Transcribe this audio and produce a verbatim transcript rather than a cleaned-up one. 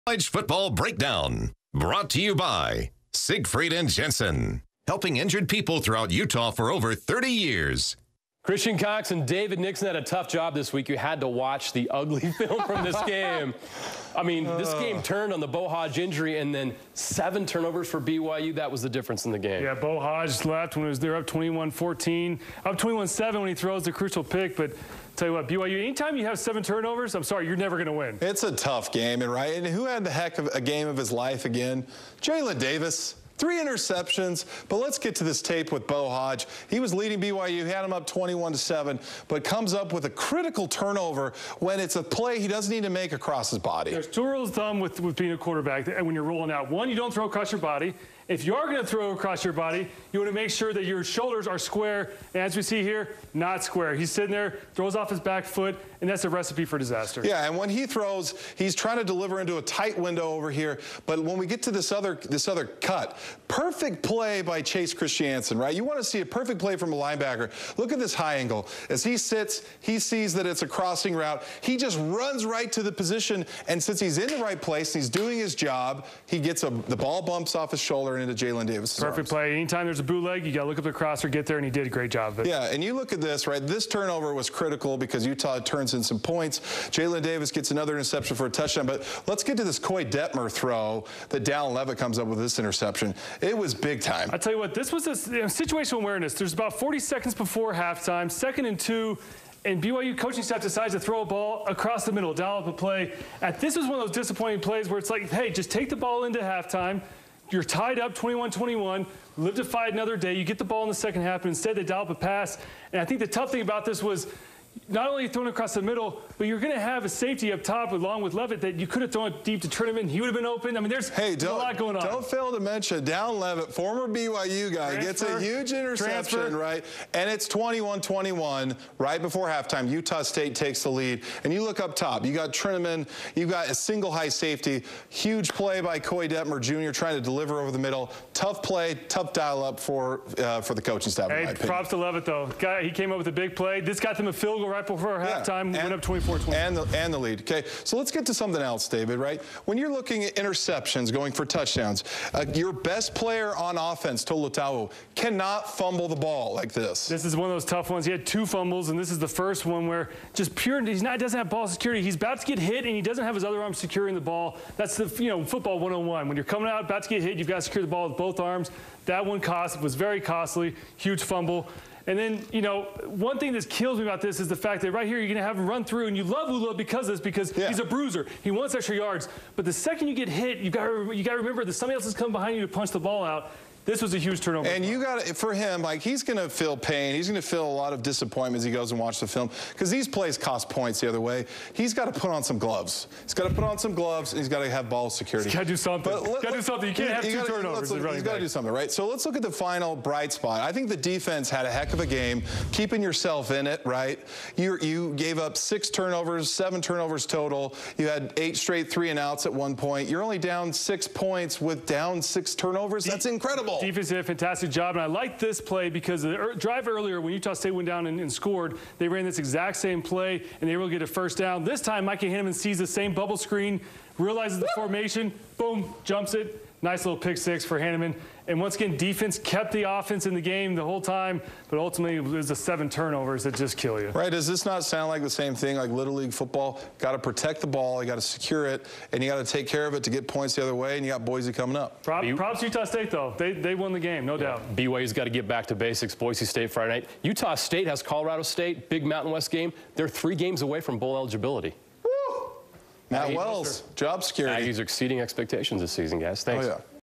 College Football Breakdown, brought to you by Siegfried and Jensen, helping injured people throughout Utah for over thirty years. Christian Cox and David Nixon had a tough job this week. You had to watch the ugly film from this game. I mean, this game turned on the Bo Hodge injury, and then seven turnovers for B Y U. That was the difference in the game. Yeah, Bo Hodge left when it was they're up twenty-one fourteen, up twenty-one seven when he throws the crucial pick. But tell you what, B Y U, anytime you have seven turnovers, I'm sorry, you're never going to win. It's a tough game, and right, and who had the heck of a game of his life again? Jalen Davis. Three interceptions, but let's get to this tape with Bo Hodge. He was leading B Y U, he had him up twenty-one to seven, but comes up with a critical turnover when it's a play he doesn't need to make across his body. There's two rules of thumb with, with being a quarterback and when you're rolling out. One, you don't throw across your body. If you are going to throw across your body, you want to make sure that your shoulders are square. And as we see here, not square. He's sitting there, throws off his back foot, and that's a recipe for disaster. Yeah, and when he throws, he's trying to deliver into a tight window over here. But when we get to this other this other cut, perfect play by Chase Christiansen, right? You want to see a perfect play from a linebacker. Look at this high angle. As he sits, he sees that it's a crossing route. He just runs right to the position, and since he's in the right place, he's doing his job, he gets a, the ball bumps off his shoulder and into Jalen Davis' Perfect arms. play. Anytime there's a bootleg, you got to look up the crosser, get there, and he did a great job of it. Yeah, and you look at this, right? This turnover was critical because Utah turns in some points. Jalen Davis gets another interception for a touchdown, but let's get to this Coy Detmer throw that Dallin Levitt comes up with this interception. It was big time. I tell you what, this was a you know, situational awareness. There's about forty seconds before halftime, second and two, and B Y U coaching staff decides to throw a ball across the middle, dial up a play. And this is one of those disappointing plays where it's like, hey, just take the ball into halftime. You're tied up twenty-one twenty-one, live to fight another day. You get the ball in the second half, but instead they dial up a pass. And I think the tough thing about this was not only throwing across the middle, but you're going to have a safety up top along with Levitt that you could have thrown it deep to Tournament. He would have been open. I mean, there's, hey, there's a lot going on. Don't fail to mention Dallin Levitt, former B Y U guy, Transfer, gets a huge interception, transfer. right? And it's twenty-one twenty-one right before halftime. Utah State takes the lead. And you look up top. You got Trinnaman. You got a single high safety. Huge play by Coy Detmer Junior trying to deliver over the middle. Tough play, tough dial up for uh, for the coaching staff. Hey, props to Levitt, though. Guy, he came up with a big play. This got them a field goal right before halftime. Yeah. Time, and, went up twenty-four twenty. And the, and the lead. Okay, so let's get to something else, David, right? When you're looking at interceptions going for touchdowns, uh, your best player on offense, Tolutau, cannot fumble the ball like this. This is one of those tough ones. He had two fumbles, and this is the first one where just pure, he's not, doesn't have ball security. He's about to get hit, and he doesn't have his other arm securing the ball. That's the, you know, football one oh one. When you're coming out, about to get hit, you've got to secure the ball with both arms. That one cost, was very costly, huge fumble. And then, you know, one thing that kills me about this is the fact that right here you're going to have him run through, and you love Ula because of this, because yeah. he's a bruiser. He wants extra yards. But the second you get hit, you got to you got to remember that somebody else is coming behind you to punch the ball out. This was a huge turnover. And you got to, for him, like, he's going to feel pain. He's going to feel a lot of disappointment as he goes and watches the film, because these plays cost points the other way. He's got to put on some gloves. He's got to put on some gloves, and he's got to have ball security. He's got to do something. He's got to do something. You can't have two gotta, turnovers. Look, he's got to do something, right? So let's look at the final bright spot. I think the defense had a heck of a game, keeping yourself in it, right? You, you gave up six turnovers, seven turnovers total. You had eight straight three and outs at one point. You're only down six points with down six turnovers. That's incredible. Defense did a fantastic job, and I like this play because the drive earlier when Utah State went down and, and scored, they ran this exact same play, and they were able to get a first down. This time, Mikey Hanneman sees the same bubble screen, realizes the formation, boom, jumps it. Nice little pick six for Hanneman. And once again, defense kept the offense in the game the whole time, but ultimately it was the seven turnovers that just kill you. Right, does this not sound like the same thing like Little League football? Got to protect the ball, you got to secure it, and you got to take care of it to get points the other way, and you got Boise coming up. Prop, props to Utah State, though. They, they won the game, no yeah. doubt. B Y U's got to get back to basics. Boise State Friday night. Utah State has Colorado State, big Mountain West game. They're three games away from bowl eligibility. Woo! Matt Wells, job security. Aggies are exceeding expectations this season, guys. Thanks. Oh, yeah.